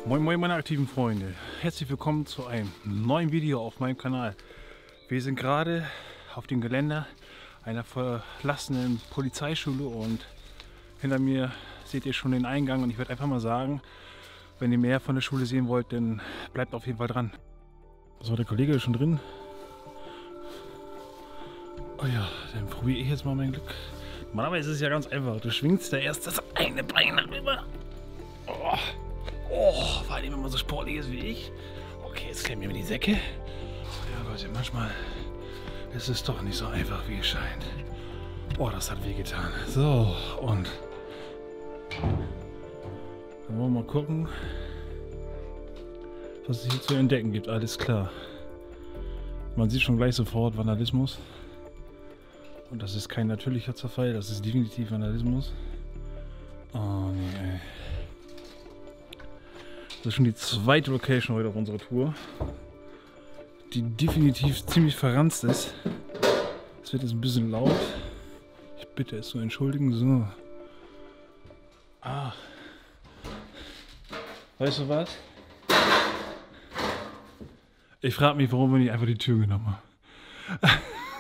Moin moin meine aktiven Freunde, herzlich willkommen zu einem neuen Video auf meinem Kanal. Wir sind gerade auf dem Geländer einer verlassenen Polizeischule und hinter mir seht ihr schon den Eingang und ich würde einfach mal sagen, wenn ihr mehr von der Schule sehen wollt, dann bleibt auf jeden Fall dran. So, der Kollege ist schon drin. Oh ja, dann probiere ich jetzt mal mein Glück. Normalerweise ist es ja ganz einfach, du schwingst da erst das eine Bein rüber. Oh, vor allem wenn man so sportlich ist wie ich. Okay, jetzt klemmen wir die Säcke. Ja Leute, manchmal ist es doch nicht so einfach wie es scheint. Oh, das hat wehgetan. So, und dann wollen wir mal gucken, was es hier zu entdecken gibt. Alles klar. Man sieht schon gleich sofort Vandalismus. Und das ist kein natürlicher Zerfall, das ist definitiv Vandalismus. Oh nee, ey. Das ist schon die zweite Location heute auf unserer Tour, die definitiv ziemlich verranzt ist. Es wird jetzt ein bisschen laut. Ich bitte es zu entschuldigen. So. Ah. Weißt du was? Ich frage mich, warum wir nicht einfach die Tür genommen haben.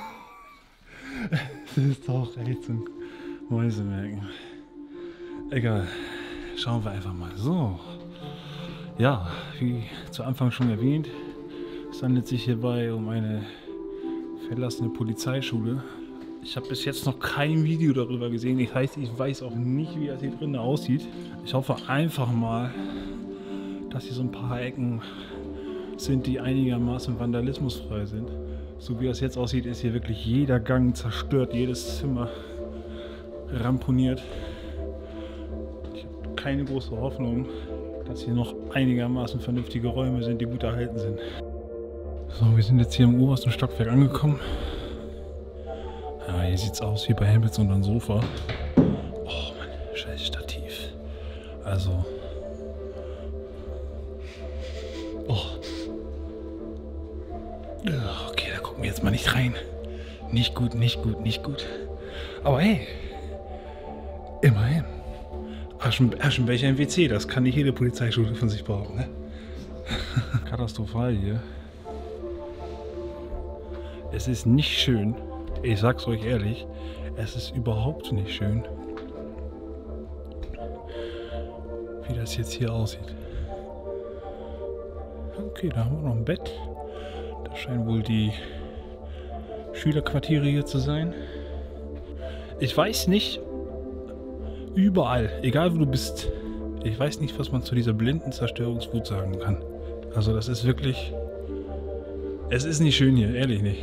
Das ist doch echt zum Mäusemerken. Egal. Schauen wir einfach mal. So. Ja, wie zu Anfang schon erwähnt, es handelt sich hierbei um eine verlassene Polizeischule. Ich habe bis jetzt noch kein Video darüber gesehen. Das heißt, ich weiß auch nicht, wie das hier drin aussieht. Ich hoffe einfach mal, dass hier so ein paar Ecken sind, die einigermaßen vandalismusfrei sind. So wie das jetzt aussieht, ist hier wirklich jeder Gang zerstört, jedes Zimmer ramponiert. Ich habe keine große Hoffnung, dass hier noch einigermaßen vernünftige Räume sind, die gut erhalten sind. So, wir sind jetzt hier im obersten Stockwerk angekommen. Ja, hier sieht es aus wie bei Hempels unter dem Sofa. Oh Mann, scheiß Stativ. Also. Oh. Okay, da gucken wir jetzt mal nicht rein. Nicht gut, nicht gut, nicht gut. Aber hey, immerhin. Aschenbecher im WC, das kann nicht jede Polizeischule von sich behaupten, ne? Katastrophal hier. Es ist nicht schön. Ich sag's euch ehrlich, es ist überhaupt nicht schön, wie das jetzt hier aussieht. Okay, da haben wir noch ein Bett. Das scheinen wohl die Schülerquartiere hier zu sein. Ich weiß nicht, überall, egal wo du bist, ich weiß nicht, was man zu dieser blinden Zerstörungswut sagen kann. Also das ist wirklich, es ist nicht schön hier, ehrlich nicht.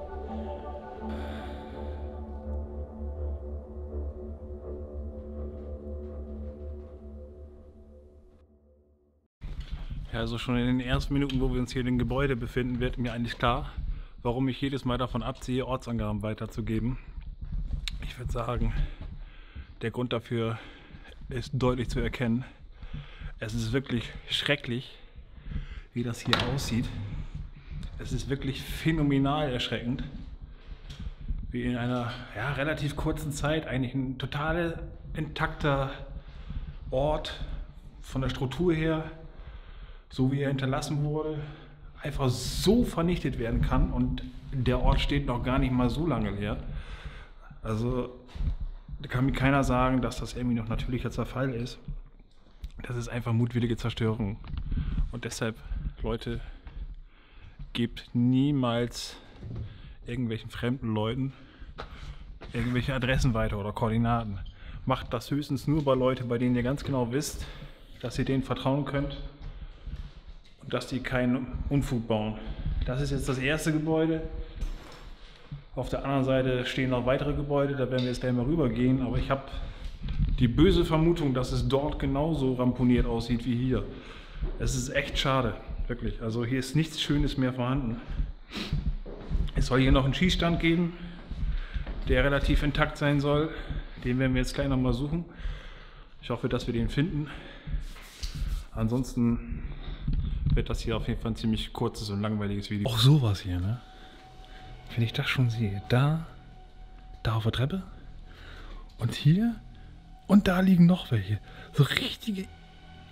Ja, also schon in den ersten Minuten, wo wir uns hier in dem Gebäude befinden, wird mir eigentlich klar, warum ich jedes Mal davon abziehe, Ortsangaben weiterzugeben. Ich würde sagen, der Grund dafür ist deutlich zu erkennen. Es ist wirklich schrecklich, wie das hier aussieht. Es ist wirklich phänomenal erschreckend, wie in einer relativ kurzen Zeit eigentlich ein total intakter Ort von der Struktur her, so wie er hinterlassen wurde, einfach so vernichtet werden kann. Und der Ort steht noch gar nicht mal so lange leer. Also da kann mir keiner sagen, dass das irgendwie noch natürlicher Zerfall ist. Das ist einfach mutwillige Zerstörung. Und deshalb, Leute, gebt niemals irgendwelchen fremden Leuten irgendwelche Adressen weiter oder Koordinaten. Macht das höchstens nur bei Leuten, bei denen ihr ganz genau wisst, dass ihr denen vertrauen könnt und dass die keinen Unfug bauen. Das ist jetzt das erste Gebäude. Auf der anderen Seite stehen noch weitere Gebäude, da werden wir jetzt gleich mal rübergehen, aber ich habe die böse Vermutung, dass es dort genauso ramponiert aussieht wie hier. Es ist echt schade, wirklich. Also hier ist nichts Schönes mehr vorhanden. Es soll hier noch einen Schießstand geben, der relativ intakt sein soll. Den werden wir jetzt gleich noch mal suchen. Ich hoffe, dass wir den finden. Ansonsten wird das hier auf jeden Fall ein ziemlich kurzes und langweiliges Video. Auch sowas hier, ne? Wenn ich das schon sehe, da auf der Treppe und hier und da liegen noch welche. So richtige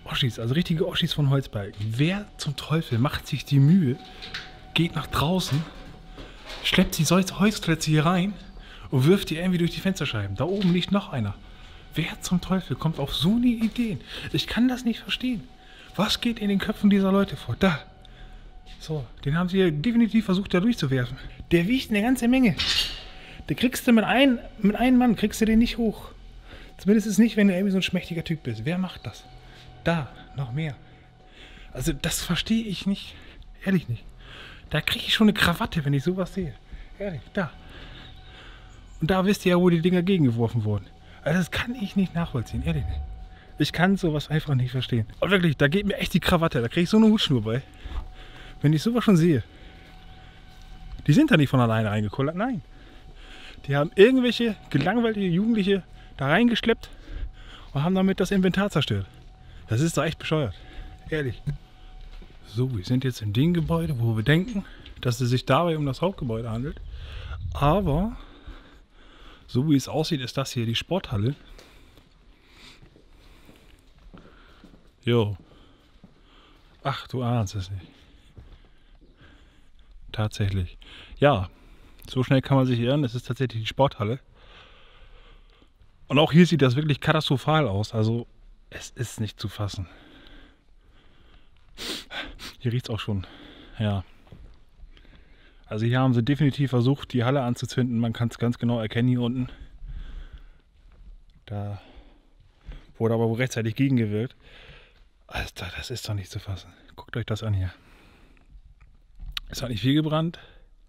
Oschis, also richtige Oschis von Holzbalken. Wer zum Teufel macht sich die Mühe, geht nach draußen, schleppt die Holzklötze hier rein und wirft die irgendwie durch die Fensterscheiben. Da oben liegt noch einer. Wer zum Teufel kommt auf so eine Idee? Ich kann das nicht verstehen. Was geht in den Köpfen dieser Leute vor? Da. So, den haben sie definitiv versucht, da durchzuwerfen. Der wiegt eine ganze Menge. Der kriegst du mit einem Mann, kriegst du den nicht hoch. Zumindest ist nicht, wenn du irgendwie so ein schmächtiger Typ bist. Wer macht das? Da, noch mehr. Also das verstehe ich nicht. Ehrlich nicht. Da kriege ich schon eine Krawatte, wenn ich sowas sehe. Ehrlich, da. Und da wisst ihr ja, wo die Dinger gegengeworfen wurden. Also das kann ich nicht nachvollziehen, ehrlich nicht. Ich kann sowas einfach nicht verstehen. Und wirklich, da geht mir echt die Krawatte. Da kriege ich so eine Hutschnur bei. Wenn ich sowas schon sehe. Die sind da nicht von alleine reingekullert, nein. Die haben irgendwelche gelangweilte Jugendliche da reingeschleppt und haben damit das Inventar zerstört. Das ist doch echt bescheuert. Ehrlich. So, wir sind jetzt in dem Gebäude, wo wir denken, dass es sich dabei um das Hauptgebäude handelt. Aber so wie es aussieht, ist das hier die Sporthalle. Jo. Ach, du ahnst es nicht. Tatsächlich. Ja, so schnell kann man sich irren. Es ist tatsächlich die Sporthalle. Und auch hier sieht das wirklich katastrophal aus. Also, es ist nicht zu fassen. Hier riecht es auch schon. Ja. Also hier haben sie definitiv versucht, die Halle anzuzünden. Man kann es ganz genau erkennen hier unten. Da wurde aber wohl rechtzeitig gegengewirkt. Alter, das ist doch nicht zu fassen. Guckt euch das an hier. Es hat nicht viel gebrannt.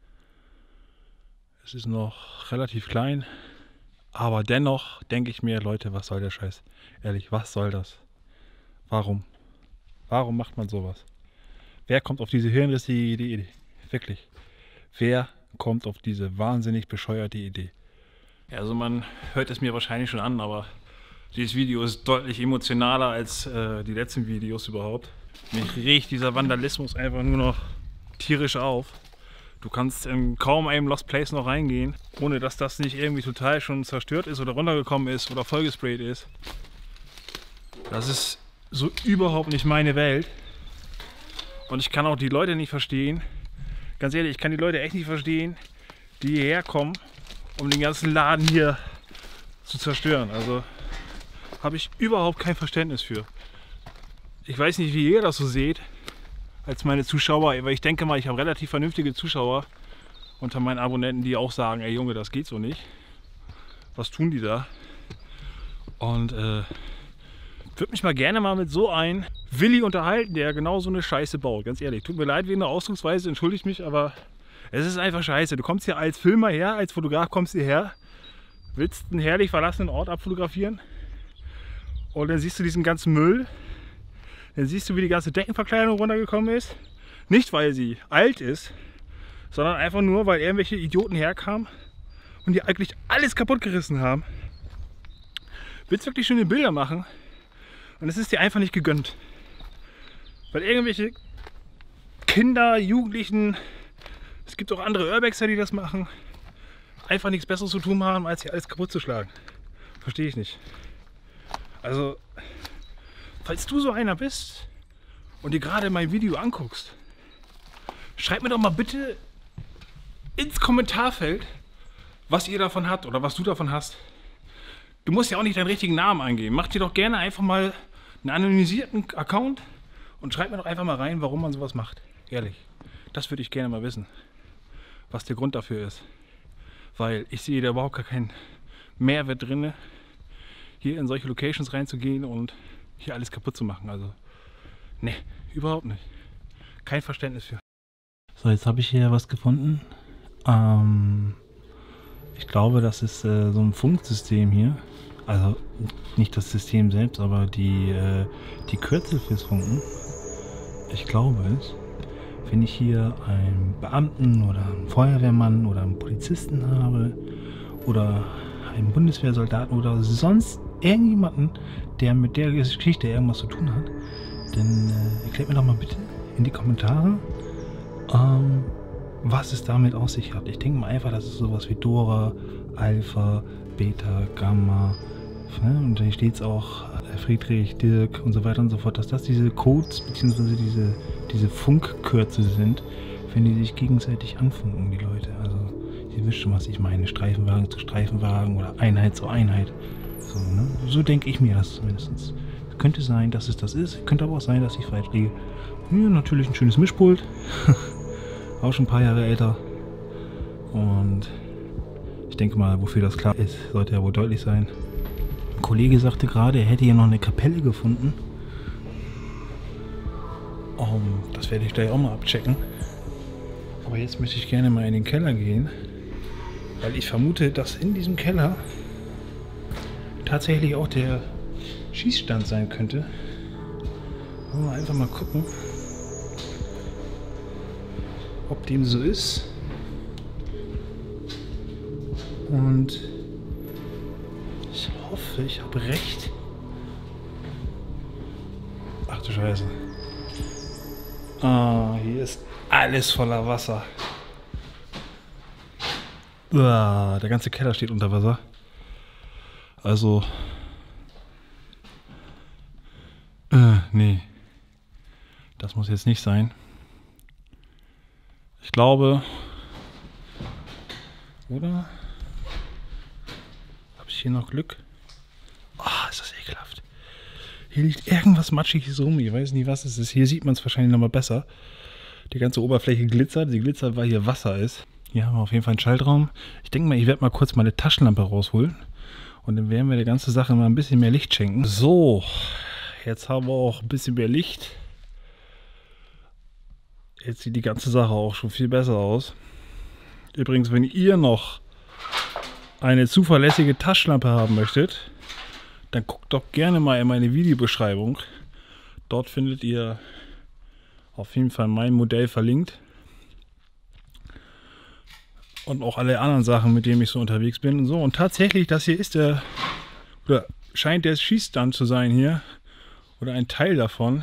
Es ist noch relativ klein. Aber dennoch denke ich mir, Leute, was soll der Scheiß? Ehrlich, was soll das? Warum? Warum macht man sowas? Wer kommt auf diese hirnrissige Idee? Wirklich. Wer kommt auf diese wahnsinnig bescheuerte Idee? Ja, also man hört es mir wahrscheinlich schon an, aber dieses Video ist deutlich emotionaler als die letzten Videos überhaupt. Mich regt dieser Vandalismus einfach nur noch tierisch auf. Du kannst in kaum einem Lost Place noch reingehen, ohne dass das nicht irgendwie total schon zerstört ist oder runtergekommen ist oder vollgesprayt ist. Das ist so überhaupt nicht meine Welt. Und ich kann auch die Leute nicht verstehen. Ganz ehrlich, ich kann die Leute echt nicht verstehen, die hierher kommen, um den ganzen Laden hier zu zerstören. Also habe ich überhaupt kein Verständnis für. Ich weiß nicht, wie ihr das so seht, als meine Zuschauer, aber ich denke mal, ich habe relativ vernünftige Zuschauer unter meinen Abonnenten, die auch sagen, ey Junge, das geht so nicht. Was tun die da? Und würde mich mal gerne mal mit so einem Willi unterhalten, der genau so eine Scheiße baut. Ganz ehrlich, tut mir leid wegen der Ausdrucksweise, entschuldigt mich, aber es ist einfach scheiße. Du kommst hier als Filmer her, als Fotograf kommst du her, willst einen herrlich verlassenen Ort abfotografieren und dann siehst du diesen ganzen Müll. Dann siehst du, wie die ganze Deckenverkleidung runtergekommen ist. Nicht, weil sie alt ist, sondern einfach nur, weil irgendwelche Idioten herkamen und die eigentlich alles kaputt gerissen haben. Willst wirklich schöne Bilder machen und es ist dir einfach nicht gegönnt. Weil irgendwelche Kinder, Jugendlichen, es gibt auch andere Urbexer, die das machen, einfach nichts Besseres zu tun haben, als hier alles kaputt zu schlagen. Verstehe ich nicht. Also, falls du so einer bist und dir gerade mein Video anguckst, schreib mir doch mal bitte ins Kommentarfeld, was ihr davon habt oder was du davon hast. Du musst ja auch nicht deinen richtigen Namen eingeben. Mach dir doch gerne einfach mal einen anonymisierten Account und schreib mir doch einfach mal rein, warum man sowas macht. Ehrlich, das würde ich gerne mal wissen, was der Grund dafür ist. Weil ich sehe da überhaupt gar keinen Mehrwert drin, hier in solche Locations reinzugehen und hier alles kaputt zu machen. Also, ne, überhaupt nicht. Kein Verständnis für. So, jetzt habe ich hier was gefunden. Ich glaube, das ist so ein Funksystem hier. Also nicht das System selbst, aber die Kürzel fürs Funken. Ich glaube es. Wenn ich hier einen Beamten oder einen Feuerwehrmann oder einen Polizisten habe oder einen Bundeswehrsoldaten oder sonst irgendjemanden, der mit der Geschichte irgendwas zu tun hat, dann erklärt mir doch mal bitte in die Kommentare, was es damit auf sich hat. Ich denke mal einfach, das ist sowas wie Dora, Alpha, Beta, Gamma. Ne? Und hier steht es auch Friedrich, Dirk und so weiter und so fort, dass das diese Codes bzw. diese Funkkürzel sind, wenn die sich gegenseitig anfunken, die Leute. Also ihr wisst schon, was ich meine. Streifenwagen zu Streifenwagen oder Einheit zu Einheit. So, ne? So denke ich mir das zumindest. Könnte sein, dass es das ist, könnte aber auch sein, dass ich falsch liege. Hier natürlich ein schönes Mischpult. Auch schon ein paar Jahre älter. Und ich denke mal, wofür das klar ist, sollte ja wohl deutlich sein. Ein Kollege sagte gerade, er hätte hier noch eine Kapelle gefunden. Das werde ich gleich auch mal abchecken. Aber jetzt möchte ich gerne mal in den Keller gehen. Weil ich vermute, dass in diesem Keller tatsächlich auch der Schießstand sein könnte. Wollen wir einfach mal gucken, ob dem so ist. Und ich hoffe, ich habe recht. Ach du Scheiße. Hier ist alles voller Wasser. Der ganze Keller steht unter Wasser. Also... nee. Das muss jetzt nicht sein. Ich glaube... Oder? Habe ich hier noch Glück? Ist das ekelhaft. Hier liegt irgendwas Matschiges rum. Ich weiß nicht, was es ist. Hier sieht man es wahrscheinlich noch mal besser. Die ganze Oberfläche glitzert. Sie glitzert, weil hier Wasser ist. Hier haben wir auf jeden Fall einen Schaltraum. Ich denke mal, ich werde mal kurz meine Taschenlampe rausholen. Und dann werden wir der ganzen Sache mal ein bisschen mehr Licht schenken. So, jetzt haben wir auch ein bisschen mehr Licht. Jetzt sieht die ganze Sache auch schon viel besser aus. Übrigens, wenn ihr noch eine zuverlässige Taschenlampe haben möchtet, dann guckt doch gerne mal in meine Videobeschreibung. Dort findet ihr auf jeden Fall mein Modell verlinkt. Und auch alle anderen Sachen, mit denen ich so unterwegs bin. Und so, und tatsächlich, das hier ist der, oder scheint der Schießstand zu sein hier. Oder ein Teil davon.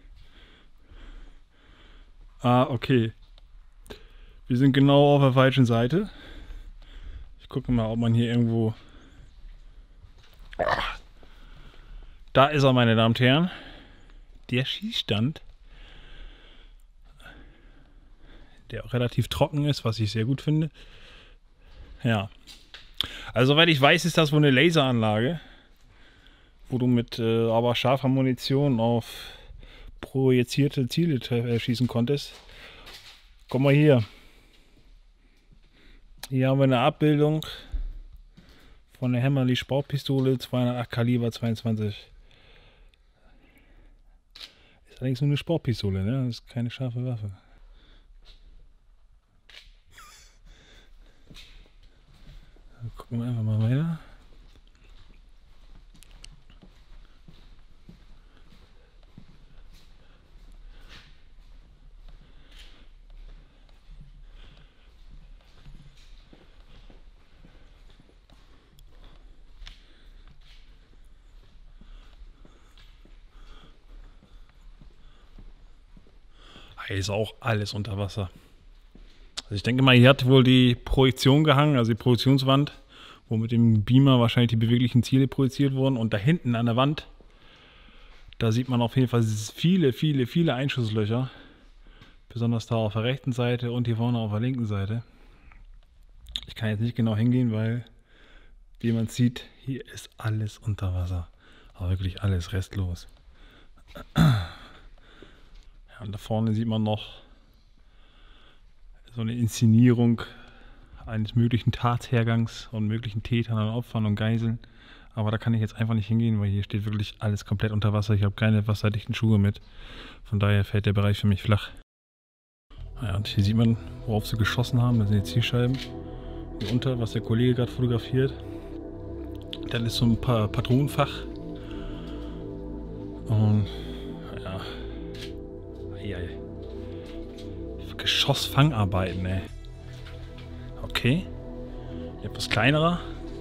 Okay. Wir sind genau auf der falschen Seite. Ich gucke mal, ob man hier irgendwo... Da ist er, meine Damen und Herren. Der Schießstand. Der auch relativ trocken ist, was ich sehr gut finde. Ja. Also, soweit ich weiß, ist das wohl eine Laseranlage, wo du mit aber scharfer Munition auf projizierte Ziele schießen konntest. Guck mal hier. Hier haben wir eine Abbildung von der Hämmerli Sportpistole 208 Kaliber 22. Ist allerdings nur eine Sportpistole, ne? Das ist keine scharfe Waffe. Dann gucken wir einfach mal weiter. Hier ist auch alles unter Wasser. Also ich denke mal, hier hat wohl die Projektion gehangen, also die Projektionswand, wo mit dem Beamer wahrscheinlich die beweglichen Ziele projiziert wurden. Und da hinten an der Wand, da sieht man auf jeden Fall viele Einschusslöcher. Besonders da auf der rechten Seite und hier vorne auf der linken Seite. Ich kann jetzt nicht genau hingehen, weil, wie man sieht, hier ist alles unter Wasser. Aber wirklich alles restlos. Und da vorne sieht man noch so eine Inszenierung eines möglichen Tathergangs und möglichen Tätern und Opfern und Geiseln. Aber da kann ich jetzt einfach nicht hingehen, weil hier steht wirklich alles komplett unter Wasser. Ich habe keine wasserdichten Schuhe mit. Von daher fällt der Bereich für mich flach. Ja, und hier sieht man, worauf sie geschossen haben. Das sind die Zielscheiben. Hier unter, was der Kollege gerade fotografiert. Dann ist so ein paar Patronenfach. Und ja. Geschossfangarbeiten, ey. Okay. Etwas kleinerer.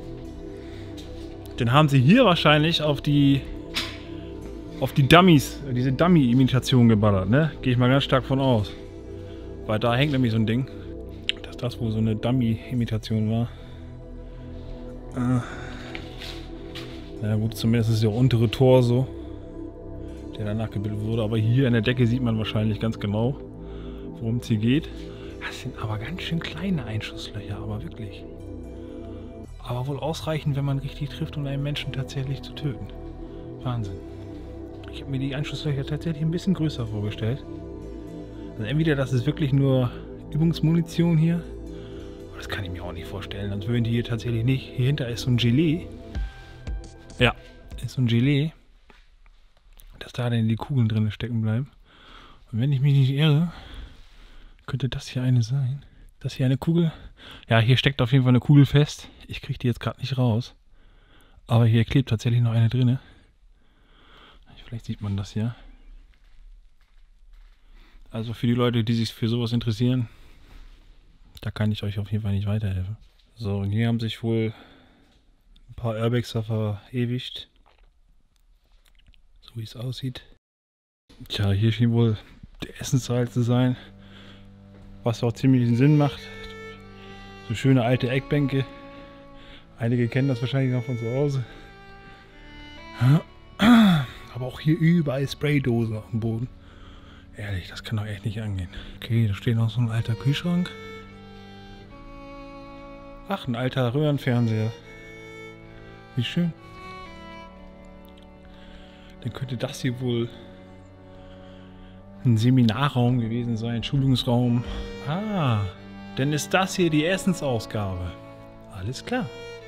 Den haben sie hier wahrscheinlich auf die Dummies, diese Dummy-Imitation geballert, ne? Gehe ich mal ganz stark von aus. Weil da hängt nämlich so ein Ding. Dass das wohl so eine Dummy-Imitation war. Na gut, zumindest ist der untere Torso, der danach gebildet wurde. Aber hier an der Decke sieht man wahrscheinlich ganz genau, worum es hier geht. Das sind aber ganz schön kleine Einschusslöcher, aber wirklich. Aber wohl ausreichend, wenn man richtig trifft, um einen Menschen tatsächlich zu töten. Wahnsinn. Ich habe mir die Einschusslöcher tatsächlich ein bisschen größer vorgestellt. Also entweder das ist wirklich nur Übungsmunition hier. Aber das kann ich mir auch nicht vorstellen. Sonst würden die hier tatsächlich nicht. Hier hinter ist so ein Gelee. Ja, ist so ein Gelee. Dass da dann die Kugeln drin stecken bleiben. Und wenn ich mich nicht irre, könnte das hier eine sein. Das hier eine Kugel. Ja, hier steckt auf jeden Fall eine Kugel fest. Ich kriege die jetzt gerade nicht raus. Aber hier klebt tatsächlich noch eine drin. Vielleicht sieht man das hier. Also für die Leute, die sich für sowas interessieren, da kann ich euch auf jeden Fall nicht weiterhelfen. So, und hier haben sich wohl ein paar Airbags da verewigt. So wie es aussieht. Tja, hier schien wohl der Essenssaal zu sein. Was auch ziemlich Sinn macht. So schöne alte Eckbänke. Einige kennen das wahrscheinlich noch von zu Hause. Aber auch hier überall Spraydosen auf dem Boden. Ehrlich, das kann doch echt nicht angehen. Okay, da steht noch so ein alter Kühlschrank. Ach, ein alter Röhrenfernseher. Wie schön. Dann könnte das hier wohl ein Seminarraum gewesen sein, Schulungsraum. Ah, dann ist das hier die Essensausgabe. Alles klar.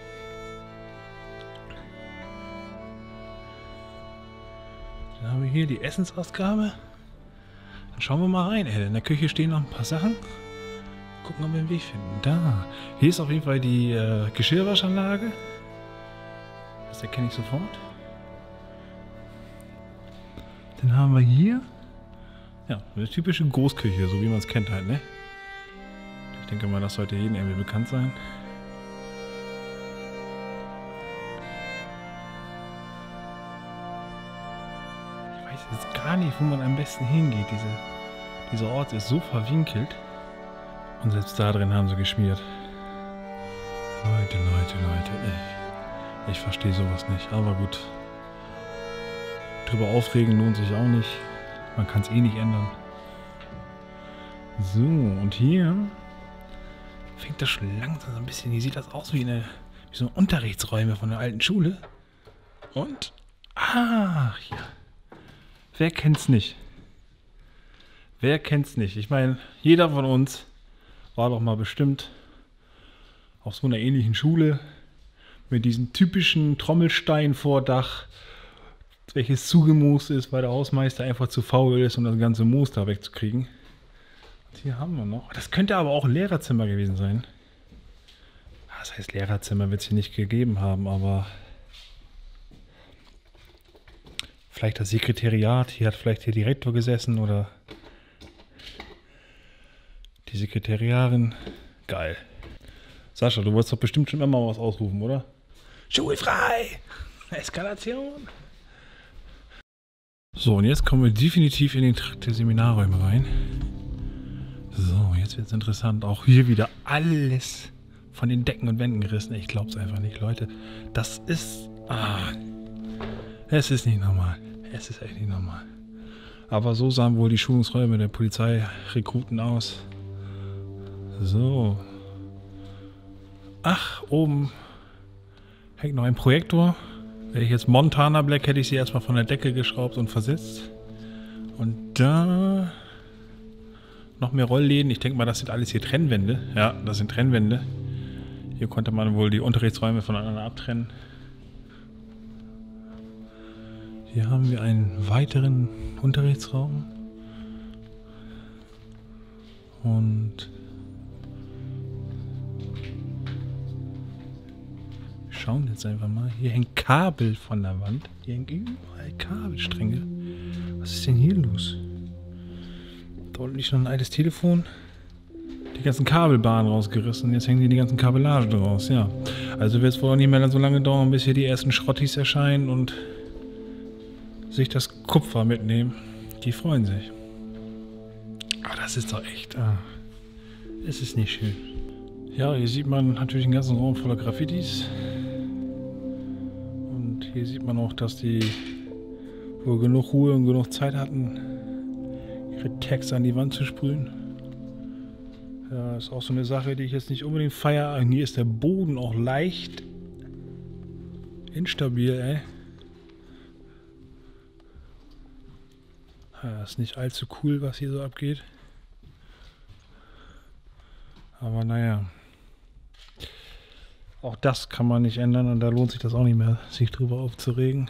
Dann haben wir hier die Essensausgabe. Dann schauen wir mal rein. In der Küche stehen noch ein paar Sachen. Gucken, ob wir einen Weg finden. Da. Hier ist auf jeden Fall die Geschirrwaschanlage. Das erkenne ich sofort. Dann haben wir hier ja, eine typische Großküche, so wie man es kennt halt, ne? Ich denke mal, das sollte jedem irgendwie bekannt sein. Ich weiß jetzt gar nicht, wo man am besten hingeht. Dieser Ort ist so verwinkelt. Und selbst da drin haben sie geschmiert. Leute. Ich verstehe sowas nicht. Aber gut. Drüber aufregen lohnt sich auch nicht. Man kann es eh nicht ändern. So, und hier fängt das schon langsam so ein bisschen. Hier sieht das aus wie so Unterrichtsräume von der alten Schule. Und, ja. Wer kennt's nicht? Wer kennt's nicht? Ich meine, jeder von uns war doch mal bestimmt auf so einer ähnlichen Schule mit diesem typischen Trommelsteinvordach, welches zugemoost ist, weil der Hausmeister einfach zu faul ist, um das ganze Moos da wegzukriegen. Und hier haben wir noch. Das könnte aber auch ein Lehrerzimmer gewesen sein. Das heißt, Lehrerzimmer wird es hier nicht gegeben haben, aber vielleicht das Sekretariat. Hier hat vielleicht der Direktor gesessen oder die Sekretariarin. Geil. Sascha, du wolltest doch bestimmt schon immer mal was ausrufen, oder? Schulfrei! Eskalation! So, und jetzt kommen wir definitiv in den Trakt der Seminarräume rein. So, jetzt wird es interessant. Auch hier wieder alles von den Decken und Wänden gerissen. Ich glaube es einfach nicht, Leute. Das ist... es ist nicht normal. Es ist echt nicht normal. Aber so sahen wohl die Schulungsräume der Polizeirekruten aus. So. Ach, oben hängt noch ein Projektor. Wäre ich jetzt Montana Black, hätte ich sie erstmal von der Decke geschraubt und versetzt. Und da noch mehr Rollläden. Ich denke mal, das sind alles hier Trennwände. Ja, das sind Trennwände. Hier konnte man wohl die Unterrichtsräume voneinander abtrennen. Hier haben wir einen weiteren Unterrichtsraum. Und schauen jetzt einfach mal. Hier hängt Kabel von der Wand. Hier hängen überall Kabelstränge. Was ist denn hier los? Da unten liegt noch ein altes Telefon. Die ganzen Kabelbahnen rausgerissen. Jetzt hängen die ganzen Kabellagen draus. Ja. Also wird es wohl auch nicht mehr so lange dauern, bis hier die ersten Schrottis erscheinen und sich das Kupfer mitnehmen. Die freuen sich. Aber das ist doch echt... es ist nicht schön. Ja, hier sieht man natürlich einen ganzen Raum voller Graffitis. Hier sieht man auch, dass die wohl genug Ruhe und genug Zeit hatten, ihre Tags an die Wand zu sprühen. Ja, ist auch so eine Sache, die ich jetzt nicht unbedingt feiere. Hier ist der Boden auch leicht instabil, ey. Ja, ist nicht allzu cool, was hier so abgeht. Aber naja. Auch das kann man nicht ändern und da lohnt sich das auch nicht mehr, sich drüber aufzuregen.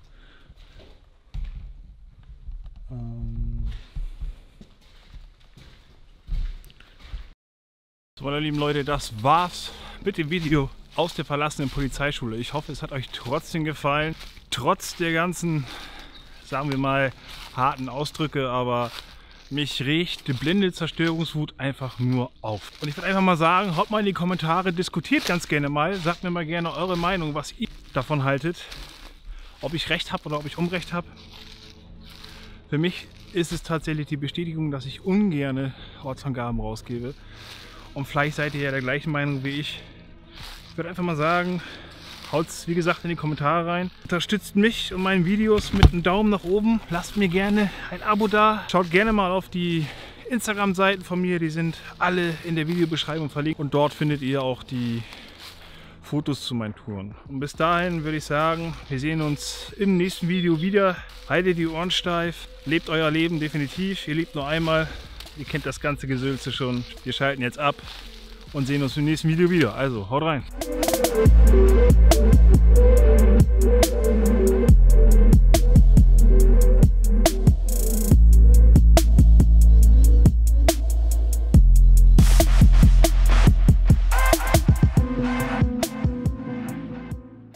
So, meine lieben Leute, das war's mit dem Video aus der verlassenen Polizeischule. Ich hoffe, es hat euch trotzdem gefallen. Trotz der ganzen, sagen wir mal, harten Ausdrücke, aber mich regt die blinde Zerstörungswut einfach nur auf. Und ich würde einfach mal sagen, haut mal in die Kommentare, diskutiert ganz gerne mal, sagt mir mal gerne eure Meinung, was ihr davon haltet. Ob ich recht habe oder ob ich Unrecht habe. Für mich ist es tatsächlich die Bestätigung, dass ich ungerne Ortsangaben rausgebe. Und vielleicht seid ihr ja der gleichen Meinung wie ich. Ich würde einfach mal sagen, haut es wie gesagt in die Kommentare rein. Unterstützt mich und meine Videos mit einem Daumen nach oben. Lasst mir gerne ein Abo da. Schaut gerne mal auf die Instagram-Seiten von mir. Die sind alle in der Videobeschreibung verlinkt. Und dort findet ihr auch die Fotos zu meinen Touren. Und bis dahin würde ich sagen, wir sehen uns im nächsten Video wieder. Haltet die Ohren steif. Lebt euer Leben definitiv. Ihr lebt nur einmal. Ihr kennt das ganze Gesülze schon. Wir schalten jetzt ab und sehen uns im nächsten Video wieder. Also, haut rein!